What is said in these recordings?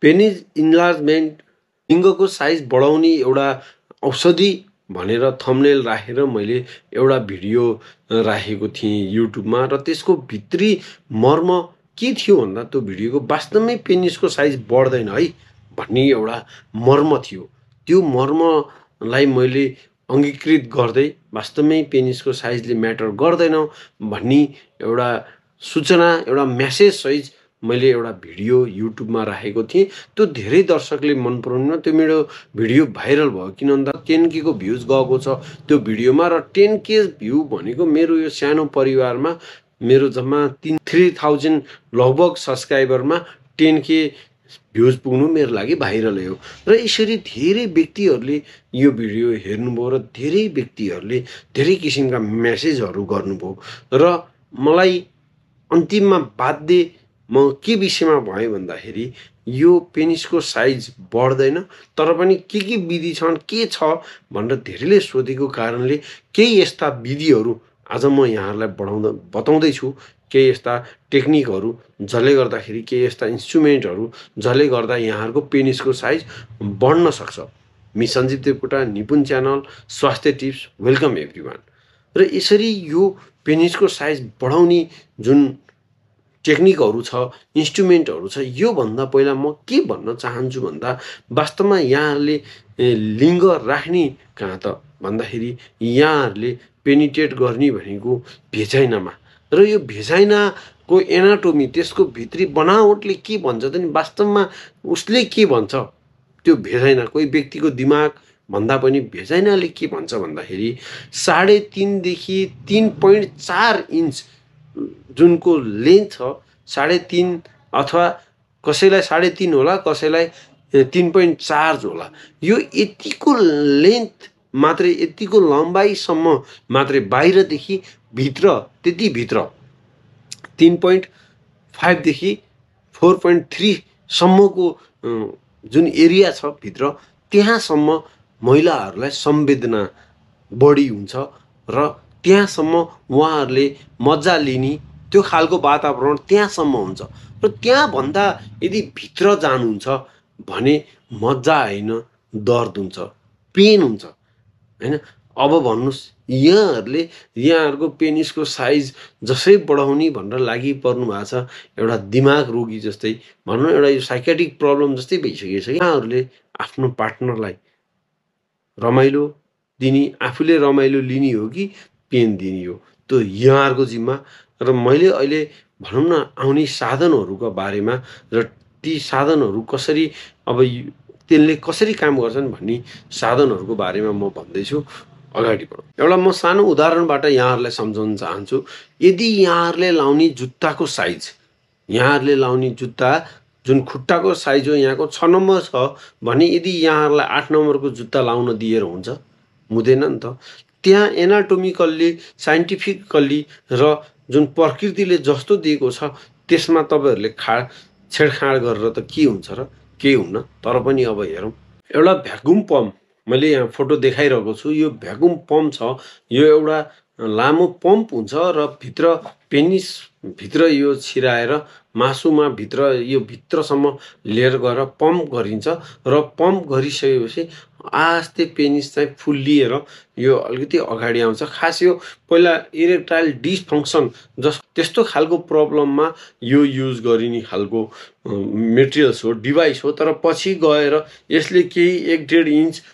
Penis enlargement लिङ्गको size बढाउने एउटा औषधि भनेर थम्बनेल राखेर मैले एउटा भिडियो राखेको थिएँ युट्युबमा र त्यसको भित्री मर्म के थियो भन्दा त्यो भिडियोको वास्तवमै पेनिसको साइज बढ्दैन है भन्ने एउटा मर्म थियो। त्यो मर्मलाई मैले अङ्गीकृत गर्दै वास्तवमै पेनिसको साइजले म्याटर गर्दैन भन्ने एउटा सूचना एउटा मेसेज सहित मैले एउटा भिडियो युट्युबमा राखेको थिएँ। त्यो धेरै दर्शकले मन पराउनु, त्यो मेरो भिडियो भाइरल भयो किन भन्दा 10K को भ्युज गएको छ त्यो भिडियोमा र 10K भ्यू भनेको मेरो यो सानो परिवारमा मेरो जम्मा 3000 लगभग सब्सक्राइबरमा 10K भ्युज पुग्नु मेरो लागि भाइरलै हो। र यसरी धेरै व्यक्तिहरूले यो भिडियो हेर्नुभयो र धेरै व्यक्तिहरूले धेरै किसिमका मेसेजहरू गर्नुभयो र मलाई अन्तिममा बाध्य म के विषयमा भएँ भन्दाखेरि यो पेनिसको साइज बढ्दैन तर पनि के विधि छन् के छ भनेर धेरैले सोधेको कारणले केही यस्ता विधिहरू आज म यहाँहरूलाई बताउँदैछु। केही यस्ता टेक्निकहरू जसले गर्दाखेरि केही यस्ता इन्स्ट्रुमेन्टहरू जसले गर्दा यहाँहरूको पेनिसको साइज बढ्न सक्छ। मि सञ्जीव देवकोटा, निपुण च्यानल, स्वास्थ्य टिप्स, वेलकम एभ्रिवान। र यसरी यो पेनिसको साइज बढाउने जुन टेक्निकहरू छ, इन्स्ट्रुमेन्टहरू छ, यो भन्दा पहिला म के भन्न चाहन्छु भन्दा वास्तवमा यहाँहरूले लिङ्ग राख्ने कहाँ त भन्दाखेरि यहाँहरूले पेनिट्रेट गर्ने भनेको भेजाइनामा र यो भेजाइनाको एनाटोमी त्यसको भित्री बनावटले के भन्छ त नि वास्तवमा उसले के भन्छ त्यो भेजाइना कोही व्यक्तिको दिमाग भन्दा पनि भेजाइनाले के भन्छ भन्दाखेरि 3.5 देखि 3.4 इन्च जुनको लेन्थ छ 3.5 अथवा कसैलाई 3.5 होला कसैलाई 3.4 होला। यो यतिको लेन्थ मात्रै यतिको लम्बाइसम्म मात्रै बाहिरदेखि भित्र त्यति भित्र 3.5 देखि 4.3 सम्मको जुन एरिया छ भित्र त्यहाँसम्म महिलाहरूलाई संवेदना बढी हुन्छ र त्यहाँसम्म उहाँहरूले मजा लिने त्यो खालको वातावरण त्यहाँसम्म हुन्छ र त्यहाँभन्दा यदि भित्र जानुहुन्छ भने मजा होइन दर्द हुन्छ, पेन हुन्छ हैन। अब भन्नुहोस् यहाँहरूले यहाँहरूको पेनिसको साइज जसै बढाउने भनेर लागि पर्नु भएको छ एउटा दिमाग रोगी जस्तै भनौँ एउटा यो साइकेट्रिक प्रब्लम जस्तै भइसकेको छ। यहाँहरूले आफ्नो पार्टनरलाई रमाइलो दिने आफूले रमाइलो लिने हो कि पेन दिने हो त्यो यहाँहरूको जिम्मा। र मैले अहिले भनौँ न आउने साधनहरूको बारेमा र ती साधनहरू कसरी अब त्यसले कसरी काम गर्छन् भन्ने साधनहरूको बारेमा म भन्दैछु। अगाडि बढौँ। एउटा म सानो उदाहरणबाट यहाँहरूलाई सम्झाउन चाहन्छु। यदि यहाँहरूले लाउने जुत्ताको साइज यहाँहरूले लाउने जुत्ता जुन खुट्टाको साइज हो यहाँको 6 नम्बर छ भने यदि यहाँहरूलाई 8 नम्बरको जुत्ता लाउन दिएर हुन्छ हुँदैन नि त। त्यहाँ एनाटोमिकल्ली साइन्टिफिकल्ली र जुन प्रकृतिले जस्तो दिएको छ त्यसमा तपाईहरूले छेडखाड गरेर त के हुन्छ र केही हुन्न। तर पनि अब हेरौँ एउटा भ्याकुम पम्प मैले यहाँ फोटो देखाइरहेको छु। यो भ्याकुम पम्प छ, यो एउटा लामो पम्प हुन्छ र भित्र पेनिस भित्र यो छिराएर मासुमा भित्र यो भित्रसम्म लिएर गएर पम्प गरिन्छ र पम्प गरिसकेपछि आस्ते पेनिस चाहिँ फुल्लिएर यो अलिकति अगाडि आउँछ। खास यो पहिला इरेक्टाइल डिसफङ्क्सन त्यस्तो खालको प्रब्लममा यो युज गरिने खालको मेटेरियल्स हो, डिभाइस हो। तर पछि गएर यसले केही 1.5 इन्च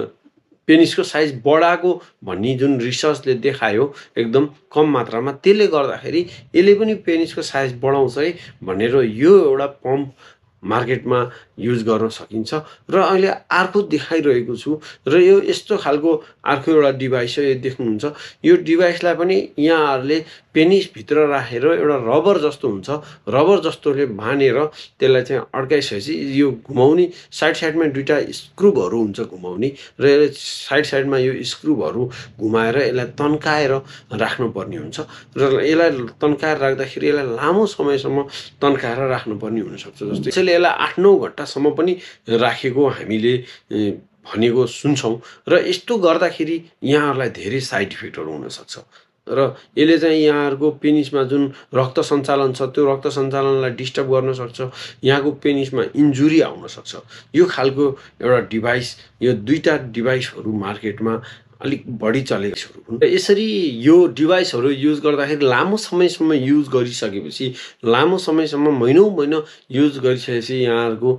पेनिसको साइज बढाएको भन्ने जुन रिसर्चले देखायो एकदम कम मात्रामा, त्यसले गर्दाखेरि यसले पनि पेनिसको साइज बढाउँछ है भनेर यो एउटा पम्प मार्केटमा युज गर्न सकिन्छ। र अहिले अर्को देखाइरहेको छु र यो यस्तो खालको अर्को एउटा डिभाइस हो। यो देख्नुहुन्छ यो डिभाइसलाई पनि यहाँहरूले पेनिसभित्र राखेर एउटा रबर जस्तो हुन्छ, रबर जस्तोले बाँधेर त्यसलाई चाहिँ अड्काइसकेपछि यो घुमाउने साइडमा दुईटा स्क्रुबहरू हुन्छ घुमाउने र यसले साइडमा यो स्क्रुबहरू घुमाएर यसलाई तन्काएर राख्नुपर्ने हुन्छ र यसलाई तन्काएर राख्दाखेरि यसलाई लामो समयसम्म तन्काएर राख्नुपर्ने हुनसक्छ। जस्तै यसले यसलाई 8-9 घण्टासम्म पनि राखेको हामीले भनेको सुन्छौँ र यस्तो गर्दाखेरि यहाँहरूलाई धेरै साइड इफेक्टहरू हुनसक्छ। र यसले चाहिँ यहाँहरुको पेनिसमा जुन रक्त सञ्चालन छ त्यो रक्त सञ्चालनलाई डिस्टर्ब गर्न सक्छ, यहाँको पेनिसमा इन्जुरी आउन सक्छ। यो खालको एउटा डिभाइस, यो दुईटा डिभाइसहरु मार्केटमा अलिक बढी चलेको छ। यसरी यो डिभाइसहरु युज गर्दाखेरि लामो समयसम्म युज गरिसकेपछि, लामो समयसम्म महिनौं युज गरिसकेपछि यहाँहरुको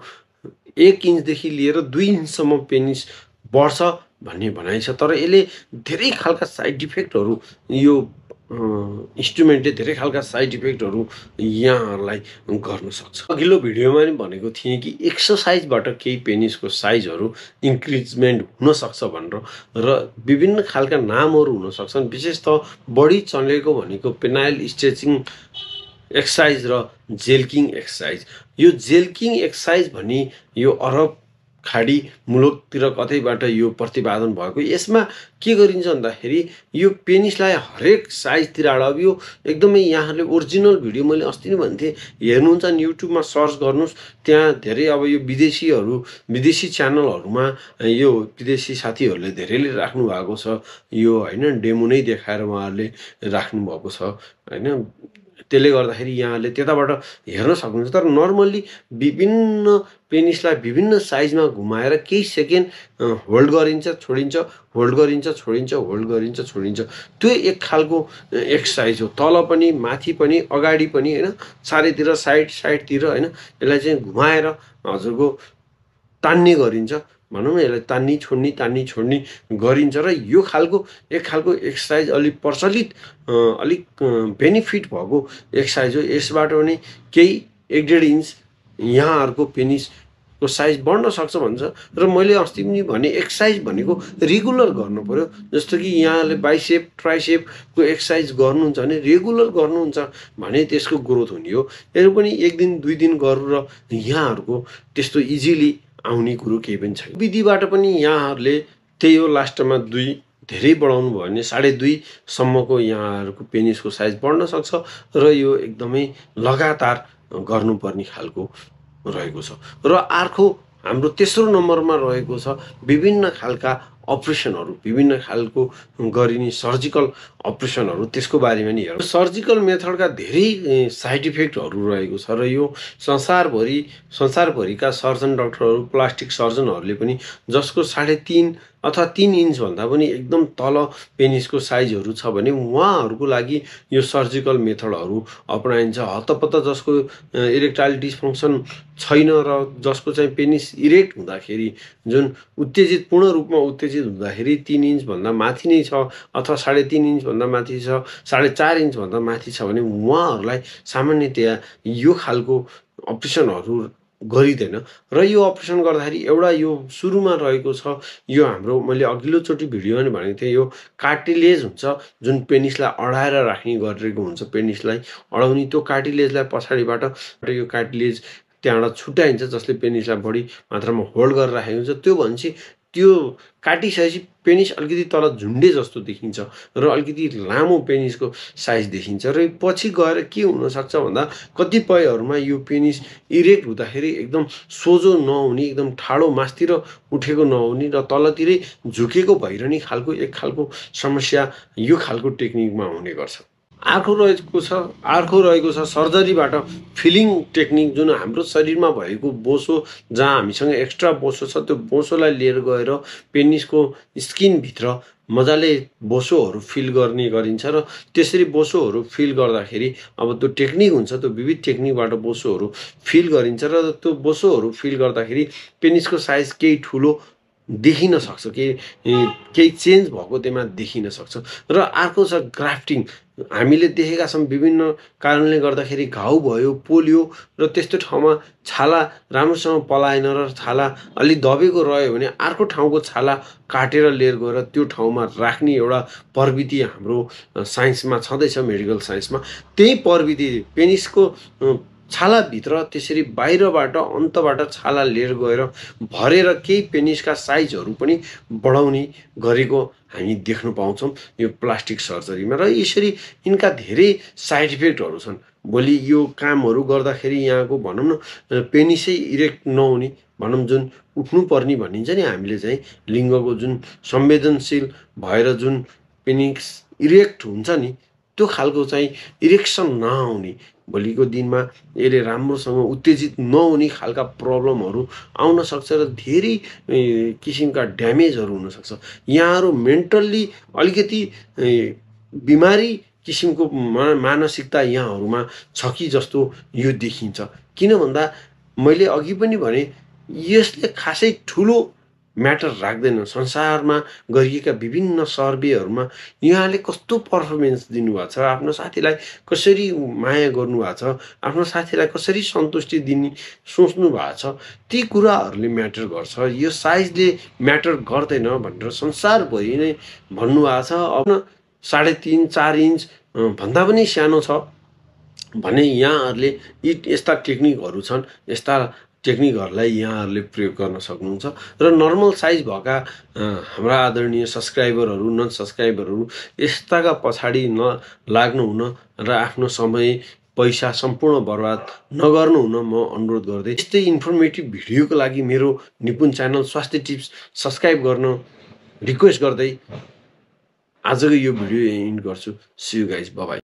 1 इन्चदेखि लिएर 2 इन्चसम्म पेनिस बढ्छ भन्ने भनाइ छ। तर यसले धेरै खालका साइड इफेक्टहरु, यो इन्स्ट्रुमेन्टले धेरै खालका साइड इफेक्टहरु यहाँहरुलाई गर्न सक्छ। अघिल्लो भिडियोमा नि भनेको थिएँ कि एक्सरसाइजबाट केही पेनिसको साइजहरु इन्क्रिजमेन्ट हुन सक्छ भनेर, र विभिन्न खालका नामहरु हुन सक्छन्। विशेषतः बढी चलेको भनेको पेनाइल स्ट्रेचिङ एक्सरसाइज र जेल्किङ एक्सरसाइज। यो जेल्किङ एक्सरसाइज भनी यो अरब खाडी मुलुकतिर कतैबाट यो प्रतिपादन भएको। यसमा के गरिन्छ भन्दाखेरि यो पेनिसलाई हरेक साइजतिर, अब यो एकदमै यहाँहरुले ओरिजिनल भिडियो मैले अस्ति नै भन्थे हेर्नुहुन्छ नि, युट्युबमा सर्च गर्नुस्, त्यहाँ धेरै अब यो विदेशी च्यानलहरुमा यो विदेशी साथीहरुले धेरैले राख्नु भएको छ यो हैन, डेमो नै देखाएर उहाँहरुले राख्नु भएको छ हैन। त्यसले गर्दाखेरि यहाँले त्यताबाट हेर्न सक्नुहुन्छ। तर नर्मली विभिन्न पेनिसलाई विभिन्न साइजमा घुमाएर केही सेकेन्ड होल्ड गरिन्छ, छोडिन्छ, होल्ड गरिन्छ, छोडिन्छ, होल्ड गरिन्छ, छोडिन्छ। त्यो एक खालको एक्सरसाइज हो। तल पनि, माथि पनि, अगाडि पनि हैन, चारैतिर साइडतिर हैन, यसलाई चाहिँ घुमाएर हजुरको तान्ने गरिन्छ। भनौं न यसलाई तान्नी छोड्नी गरिन्छ। र यो खालको एक खालको एक्सरसाइज अलिक प्रचलित, अलिक बेनिफिट भएको एक्सरसाइज हो। यसबाट पनि केही 1.5 इन्च यहाँहरुको पेनिसको साइज बढ्न सक्छ भन्छ। र मैले अस्ति पनि भने एक्सरसाइज भनेको रेगुलर गर्नु पर्यो। जस्तो कि यहाँले बाइसेप ट्राइसेपको एक्सरसाइज गर्नुहुन्छ भने रेगुलर गर्नुहुन्छ भने त्यसको ग्रोथ हुने हो। यो पनि 1 दिन 2 दिन गरेर यहाँहरुको त्यस्तो इजिली आउने कुरो केही पनि छैन। विधिबाट पनि यहाँहरुले त्यही हो, लास्टमा 2 धेरै बढाउनु भयो भने 2.5 सम्मको यहाँहरुको पेनिसको साइज बढ्न सक्छ। र यो एकदमै लगातार गर्नुपर्ने खालको रहेको छ। र अर्को हाम्रो तेस्रो नम्बरमा रहेको छ विभिन्न खालका अपरेसनहरु, विभिन्न खालको गरिने सर्जिकल अपरेसनहरु। त्यसको बारेमा नि हेरौँ। सर्जिकल मेथडका धेरै साइड इफेक्टहरु रहेको छ र यो संसारभरिका सर्जन डाक्टरहरु, प्लास्टिक सर्जनहरुले पनि जसको 3.5 अथवा 3 इन्च भन्दा पनि एकदम तल पेनिसको साइजहरु छ भने उहाँहरुको लागि यो सर्जिकल मेथडहरु अपनाइन्छ। हतपत जसको इरेक्टाइल डिसफंक्सन छैन र जसको चाहिँ पेनिस इरेक्ट हुँदाखेरि, जुन उत्तेजित, पूर्ण रूपमा उत्तेजित हुँदाखेरि 3 इन्च भन्दा माथि नै छ अथवा 3.5 इन्च भन्दा माथि छ, 4.5 इन्च भन्दा माथि छ भने उहाँहरुलाई सामान्यतया यो खालको अपरेसनहरु गरिदैन। र यो अपरेसन गर्दाखेरि एउटा यो सुरुमा रहेको छ, यो हाम्रो मैले अघिल्लो चोटी भिडियोमा नि भनेको थिएँ, यो कार्टिलेज हुन्छ जुन पेनिसलाई अडाएर राख्ने गरेको हुन्छ। पेनिसलाई अडाउने त्यो कार्टिलेजलाई पछाडिबाट यो कार्टिलेज त्यहाँबाट छुट्याइन्छ, जसले पेनिसलाई बढी मात्रामा होल्ड गरेर राखेको हुन्छ। त्यो भन्छ त्यो काटिसकेपछि पेनिस अलिकति तल झुन्डे जस्तो देखिन्छ र अलिकति लामो पेनिसको साइज देखिन्छ। र पछि गएर के हुन सक्छ भन्दा कतिपयहरुमा यो पेनिस इरेक्ट हुँदाखेरि एकदम सोझो नहुने, एकदम ठाडो मास्तिर उठेको नहुने र तलतिरै झुकेको भइरहने खालको एक खालको समस्या यो खालको टेक्निकमा हुने गर्छ। अर्को रहेको छ सर्जरीबाट फिलिङ टेक्निक, जुन हाम्रो शरीरमा भएको बोसो, जहाँ हामीसँग एक्स्ट्रा बोसो छ त्यो बोसोलाई लिएर गएर पेनिसको स्किन भित्र मजाले बोसोहरु फिल गर्ने गरिन्छ। र त्यसरी बोसोहरु फिल गर्दाखेरि अब त्यो टेक्निक हुन्छ, त्यो विविध टेक्निकबाट बोसोहरु फिल गरिन्छ र त्यो बोसोहरु फिल गर्दाखेरि पेनिसको साइज केही ठुलो देखिन सक्छ, केही चेन्ज भएको त्यसमा देखिन सक्छ। र अर्को छ ग्राफ्टिङ। हामीले देखेका छौं विभिन्न कारणले गर्दाखेरि घाउ भयो, पोलियो र त्यस्तो ठाउँमा छाला राम्रोसँग पलाएन र छाला अलि दबेको रह्यो भने अर्को ठाउँको छाला काटेर लिएर गएर त्यो ठाउँमा राख्ने एउटा प्रविधि हाम्रो साइन्समा छँदैछ, मेडिकल साइन्समा। त्यही प्रविधि पेनिसको छालाभित्र त्यसरी बाहिरबाट अन्तबाट छाला लिएर गएर भरेर केही पेनिसका साइजहरु पनि बढाउने गरेको हामी देख्न पाउँछौं यो प्लास्टिक सर्जरीमा। र यसरी यिनका धेरै साइड इफेक्टहरु छन्। भोलि यो कामहरु गर्दाखेरि यहाँको भनौं न पेनिसै इरेक्ट नहुने, भनौं जुन उठ्नु पर्ने भनिन्छ नि हामीले चाहिँ लिङ्गको जुन संवेदनशील भएर जुन पेनिस इरेक्ट हुन्छ नि त्यो खालको चाहिँ इरेक्सन नआउने, भोलिको दिनमा यसले राम्रोसँग उत्तेजित नहुने खालका प्रब्लमहरू आउन सक्छ र धेरै किसिमका ड्यामेजहरू हुनसक्छ। यहाँहरू मेन्टल्ली अलिकति बिमारी किसिमको मानसिकता यहाँहरूमा छ कि जस्तो यो देखिन्छ। किन भन्दा मैले अघि पनि भने यसले खासै ठुलो म्याटर राख्दैन। संसारमा गरिएका विभिन्न सर्वेहरूमा यहाँले कस्तो पर्फर्मेन्स दिनुभएको छ, आफ्नो साथीलाई कसरी माया गर्नुभएको छ, आफ्नो साथीलाई कसरी सन्तुष्टि दिने सोच्नु भएको छ, ती कुराहरूले म्याटर गर्छ। यो साइजले म्याटर गर्दैन भनेर संसारभरि नै भन्नुभएको छ। अब 3.5 4 इन्च भन्दा पनि सानो छ भने यहाँहरूले यी यस्ता टेक्निकहरू छन्, यस्ता टेक्निकहरूलाई यहाँहरूले प्रयोग गर्न सक्नुहुन्छ। र नर्मल साइज भएका हाम्रा आदरणीय सब्सक्राइबरहरू, नन सब्सक्राइबरहरू यस्ताका पछाडि नलाग्नु हुन र आफ्नो समय पैसा सम्पूर्ण बर्बाद नगर्नु हुन म अनुरोध गर्दै यस्तै इन्फर्मेटिभ भिडियोको लागि मेरो निपुण च्यानल स्वास्थ्य टिप्स सब्सक्राइब गर्न रिक्वेस्ट गर्दै आजको यो भिडियो एन्ड गर्छु। See you guys, bye by.